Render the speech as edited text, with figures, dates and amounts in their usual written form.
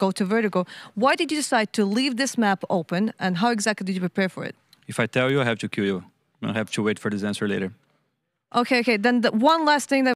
go to vertical. Why did you decide to leave this map open, and how exactly did you prepare for it? If I tell you, I have to kill you. I'll have to wait for this answer later. Okay. Then one last thing that